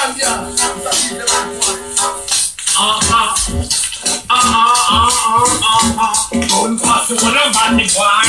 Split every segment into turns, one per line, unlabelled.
Don't pass the one of my boy.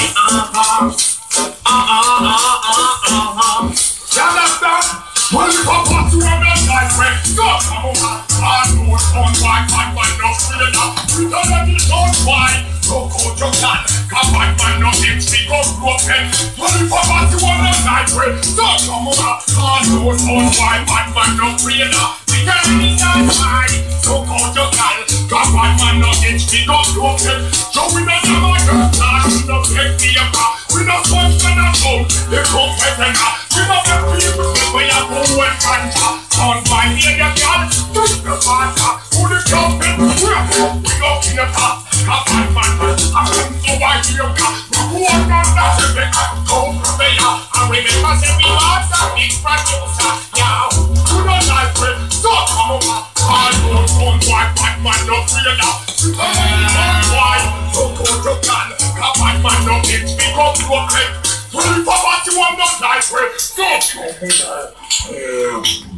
Well, you come back to a man like when God come over, I know it's on why, man, no freedom now. We don't have this on why, so cold your gun, come back, man, no things we go broken. Well, you come back to a man like when God come over, I know it's on why, man, no freedom now. We don't have this on why, so cold your gun, come back, man, no things we go broken. So we don't have a girl, we don't take the car, we don't punch on our phone, they come with the car, we don't have people, we are going Fanta, on my ear, you can't push the Fanta. Who the jumping? We go in the top. Come on, man, I'm going to buy you. Who are not that? Go from there. And remember, say we are the big producer. Now, you don't like it. So come over. I don't want man, no free now. Why? So go to Ghana. Come on, man, no things. We go to a place. Well, if I want you, I'm not like it. So come over.